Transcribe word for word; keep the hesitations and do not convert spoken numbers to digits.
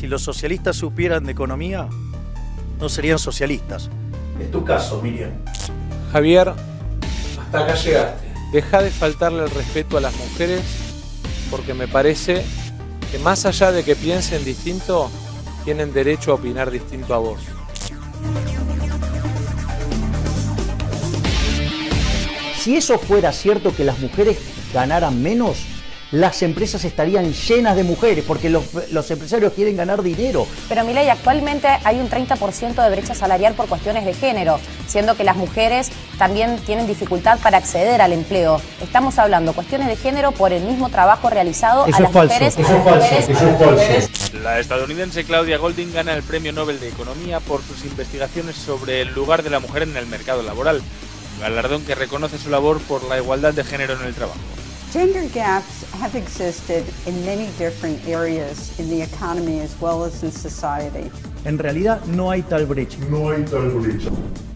Si los socialistas supieran de economía, no serían socialistas. Es tu caso, Miriam. Javier, hasta acá llegaste. Deja de faltarle el respeto a las mujeres, porque me parece que más allá de que piensen distinto, tienen derecho a opinar distinto a vos. Si eso fuera cierto, que las mujeres ganaran menos, las empresas estarían llenas de mujeres, porque los, los empresarios quieren ganar dinero. Pero Milei, actualmente hay un treinta por ciento de brecha salarial por cuestiones de género, siendo que las mujeres también tienen dificultad para acceder al empleo. Estamos hablando cuestiones de género por el mismo trabajo realizado eso a las es falso, mujeres. Eso es falso, eso es falso. La estadounidense Claudia Goldin gana el Premio Nobel de Economía por sus investigaciones sobre el lugar de la mujer en el mercado laboral, galardón que reconoce su labor por la igualdad de género en el trabajo. Gender gaps have existed in many different areas in the economy as well as in society. En realidad no hay tal brecha. No hay tal brecha.